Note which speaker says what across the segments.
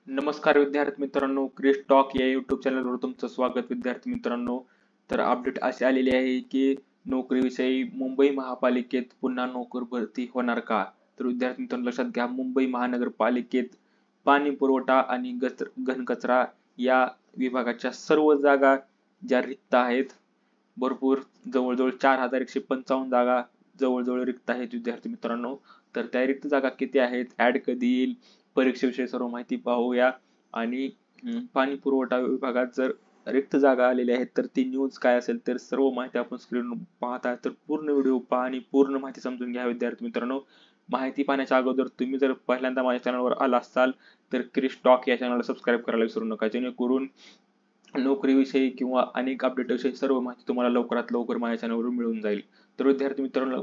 Speaker 1: नमस्कार विद्यार्थी मित्रांनो, क्रिस टॉक या युट्यूब चॅनलवर तुमचं स्वागत विद्यार्थी मित्रांनो. तर अपडेट अशी आलेली आहे की नोकरीविषयी मुंबई महापालिकेत पुन्हा नोकर भरती होणार का? तर विद्यार्थी मित्रांनो लक्षात घ्या, मुंबई महानगरपालिकेत पाणी पुरवठा आणि घनकचरा या विभागाच्या सर्व जागा ज्या रिक्त आहेत, भरपूर जवळजवळ 4155 जागा जवळजवळ रिक्त आहेत विद्यार्थी मित्रांनो. तर त्या रिक्त जागा किती आहेत, ऍड कधी येईल, परीक्षेविषयी सर्व माहिती पाहूया. आणि पाणी पुरवठा विभागात जर रिक्त जागा आलेल्या आहेत तर ती न्यूज काय असेल तर सर्व माहिती आपण स्क्रीनवर पाहता. तर पूर्ण व्हिडिओ पहा आणि पूर्ण माहिती समजून घ्या विद्यार्थी मित्रांनो. माहिती पाहण्याच्या अगोदर तुम्ही जर पहिल्यांदा माझ्या चॅनलवर आला असाल तर क्रिस टॉक या चॅनलला सबस्क्राईब करायला विसरू नका, जेणेकरून नोकरीविषयी किंवा अनेक अपडेट विषयी सर्व माहिती तुम्हाला लवकरात लवकर माझ्या चॅनलवरून मिळून जाईल. तर विद्यार्थी मित्रांनो,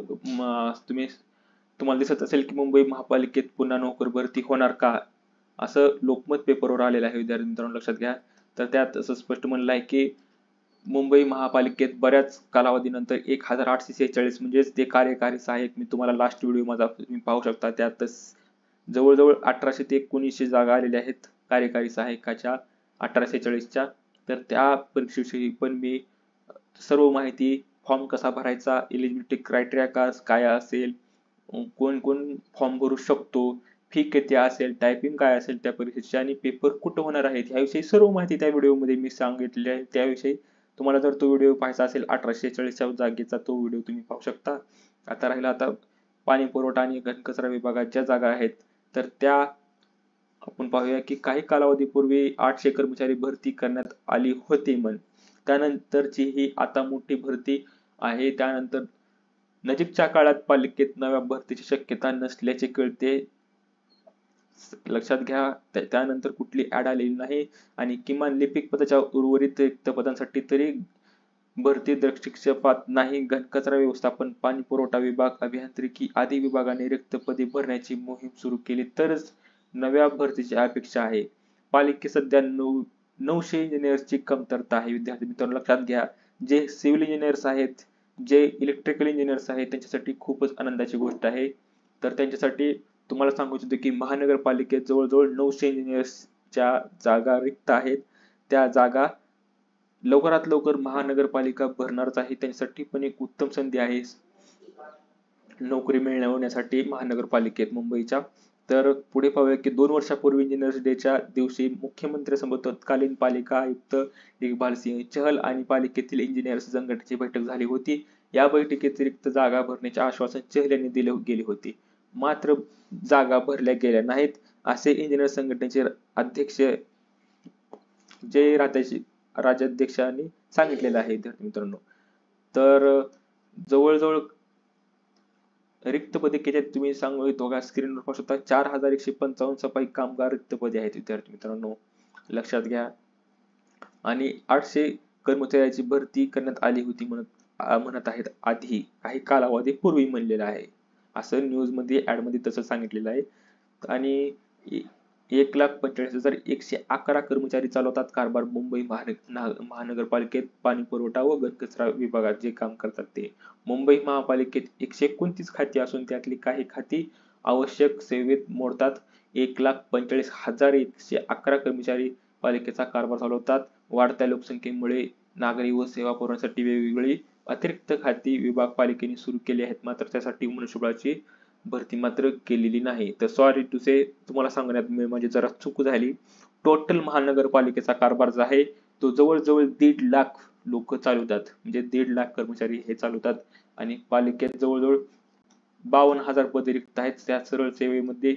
Speaker 1: तुम्हाला दिसत असेल की मुंबई महापालिकेत पुन्हा नोकर भरती होणार का, असं लोकमत पेपरवर आलेलं आहे विद्यार्थी मित्रांनो, लक्षात घ्या. तर त्यात असं स्पष्ट म्हणलं आहे की मुंबई महापालिकेत बऱ्याच कालावधीनंतर 1846 म्हणजेच ते कार्यकारी सहाय्यक, मी तुम्हाला लास्ट व्हिडिओ माझा तुम्ही पाहू शकता, त्यातच जवळजवळ 1800 ते 1900 जागा आलेल्या आहेत कार्यकारी सहाय्यकाच्या 1846च्या. तर त्या परीक्षेविषयी पण मी सर्व माहिती, फॉर्म कसा भरायचा, एलिजिबिलिटी क्रायटेरिया काय असेल, कोण कोण फॉर्म भरू शकतो, फी किती असेल, टायपिंग काय असेल त्या परीक्षेची आणि पेपर कुठं होणार आहेत, याविषयी सर्व माहिती त्या व्हिडिओमध्ये मी सांगितलेली आहे. त्याविषयी तुम्हाला जर तो व्हिडिओ पाहायचा असेल 1846च्या जागेचा, तो व्हिडिओ तुम्ही पाहू शकता. आता पाणी पुरवठा आणि घनकचरा विभागात ज्या जागा आहेत तर त्या आपण पाहूया की काही कालावधीपूर्वी 800 कर्मचारी भरती करण्यात आली होती. त्यानंतरची ही आता मोठी भरती आहे. त्यानंतर नजीकच्या काळात पालिकेत नव्या भरतीची शक्यता नसल्याचे कळते. लक्षात घ्या, त्यानंतर कुठली ऍड आलेली नाही आणि किमान लिपिक पदाच्या उर्वरित रिक्त पदांसाठी तरी भरती दृष्टिक्षेपात नाही. घनकचरा व्यवस्थापन, पाणी पुरवठा विभाग, अभियांत्रिकी आदी विभागाने रिक्त पदे भरण्याची मोहीम सुरू केली तरच नव्या भरतीची अपेक्षा आहे. पालिकेत सध्या 900 इंजिनियर्सची कमतरता आहे विद्यार्थी मित्रांनो, लक्षात घ्या. जे सिव्हिल इंजिनियर्स आहेत, जे इलेक्ट्रिकल इंजिनियर्स आहेत, त्यांच्यासाठी खूपच आनंदाची गोष्ट आहे. तर त्यांच्यासाठी तुम्हाला सांगू इच्छितो की महानगरपालिकेत जवळजवळ 900 इंजिनियर्सच्या जागा रिक्त आहेत. त्या जागा लवकरात लवकर महानगरपालिका भरणारच आहे. त्यांच्यासाठी पण एक उत्तम संधी आहे नोकरी मिळवण्यासाठी महानगरपालिकेत मुंबईच्या. तर पुढे पाहूया की 2 वर्षापूर्वी इंजिनियर्स डेच्या दिवशी मुख्यमंत्र्यांसोबत तत्कालीन पालिका आयुक्त इकबाल सिंह चहल आणि पालिकेतील इंजिनियर्स संघटनेची बैठक झाली होती. या बैठकीत रिक्त जागा भरण्याचे आश्वासन चहल यांनी दिले गेले होते, मात्र जागा भरल्या गेल्या नाहीत, असे इंजिनियर संघटनेचे अध्यक्ष जय राज्याध्यक्षांनी सांगितलेलं आहे विद्यार्थी मित्रांनो. तर जवळजवळ रिक्त पदे किती आहेत तुम्ही सांगू इच्छितो का, स्क्रीनवर पाहू शकता. 4155 सफाई कामगार रिक्त पदे आहेत विद्यार्थी मित्रांनो, लक्षात घ्या. आणि 800 कर्मचाऱ्याची भरती करण्यात आली होती म्हणत आहेत आधी, काही कालावधीपूर्वी म्हणलेलं आहे, असं न्यूज मध्ये ऍड मध्ये तसं सांगितलेलं आहे. आणि 1,45,111 कर्मचारी चालवतात कारभार मुंबई महानगरपालिकेत पाणी पुरवठा व घनकचरा विभागात जे काम करतात ते. मुंबई महापालिकेत 129 खाती असून त्यातली काही खाती आवश्यक सेवेत मोडतात. 1,45,111 कर्मचारी पालिकेचा कारभार चालवतात. वाढत्या लोकसंख्येमुळे नागरी व सेवा पुरवण्यासाठी वेगवेगळी अतिरिक्त खाती विभाग पालिकेने सुरू केली आहेत, मात्र त्यासाठी मनुष्यबळाची भरती मात्र केलेली नाही. तर सॉरी टू से, तुम्हाला सांगण्यात म्हणजे जरा चूक झाली. टोटल महानगरपालिकेचा कारभार जो आहे तो जवळजवळ 1.5 लाख लोक चालवतात, म्हणजे 1.5 लाख कर्मचारी हे चालवतात. आणि पालिकेत जवळजवळ 52,000 पदे रिक्त आहेत. त्या सरळ सेवेमध्ये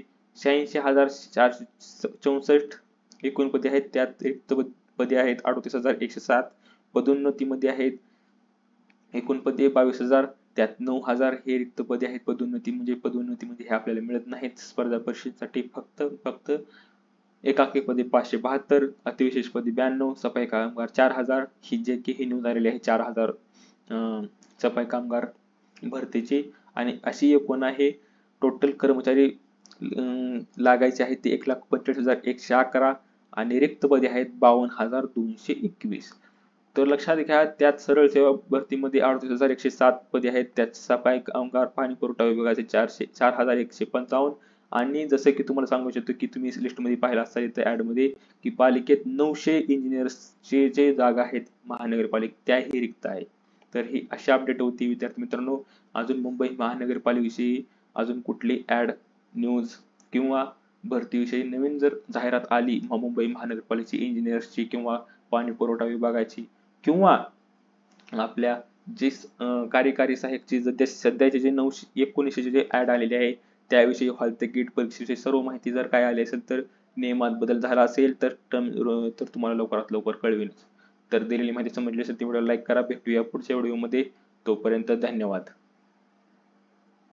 Speaker 1: 86,464 एकूण पदे आहेत. त्यात रिक्त पदे आहेत 38,107. पदोन्नतीमध्ये आहेत एकूण पदे 22,000, त्यात 9,000 हे रिक्त पदे आहेत पदोन्नतीमध्ये हे आपल्याला मिळत नाहीत. स्पर्धा परीक्षेसाठी फक्त एकाकी पदे 572, अतिविशेष पदे 92, सफाई कामगार 4,000 ही जे की ही न्यूज आलेली आहे 4,000 सफाई कामगार भरतीची. आणि अशी एकूण आहे टोटल कर्मचारी लागायचे आहेत ते 1,45,111 आणि रिक्त पदे आहेत 52,221. तर लक्षात घ्या, त्यात सरळ सेवा भरतीमध्ये 38,107 पदे आहेत. त्यात सफाई कामगार पाणी पुरवठा विभागाचे 4,155 आणि जसं की तुम्हाला सांगू शकतो की तुम्ही लिस्टमध्ये पाहिलं असाल इथे ॲडमध्ये की पालिकेत 900 इंजिनियर्सचे जे जागा आहेत महानगरपालिकेत त्याही रिक्त आहे. तर ही अशी अपडेट होती विद्यार्थी मित्रांनो. अजून मुंबई महानगरपालिकेविषयी अजून कुठली ॲड, न्यूज किंवा भरतीविषयी नवीन जर जाहिरात आली मुंबई महानगरपालिकेची इंजिनियर्सची किंवा पाणी पुरवठा विभागाची किंवा आपल्या जे कार्यकारी सहाय्यकची सध्याचे जे 1900 जे ॲड आलेले आहे त्याविषयी हॉल तिकीट परीक्षेची सर्व माहिती जर काय आली असेल तर नियमात बदल झाला असेल तर तर तुम्हाला लवकरात लवकर कळवेल. तर दिलेली माहिती समजली असेल तर व्हिडिओ लाईक करा. भेटूया पुढच्या व्हिडिओमध्ये. तोपर्यंत धन्यवाद.